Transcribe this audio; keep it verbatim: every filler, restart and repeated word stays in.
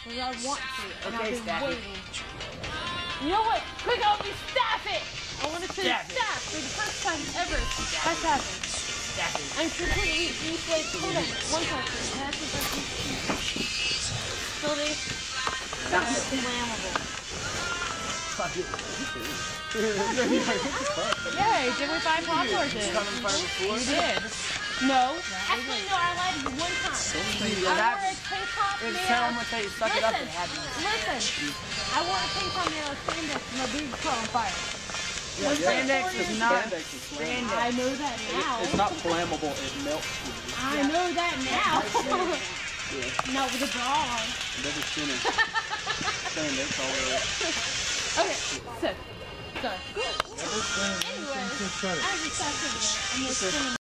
Because I want to, and Okay, I've been staff it. waiting. You know what? Quick, help me staff it! I want to say Staff it. staff for the first time ever. That's happened. Staff it. I'm completely useless. Hold on, one second. That's the first Ability. That's flammable. Fuck it. Yay, did we buy popcorn then? You come in front of the floor? We did. No. Actually, no, I lied to you one time. I wore a tank top It's made tell out them of... to tell you, suck it up Listen, and have it. listen. I wore a tank top made out of spandex and my boobs caught on fire. Yeah, spandex is not. Spandex is Spandex. I know that now. It's not flammable, it melts. I know that now. Yeah. No, with a bra on. Never seen it. Spandex all over. Okay, so, so. Anyway, I just got to I'm just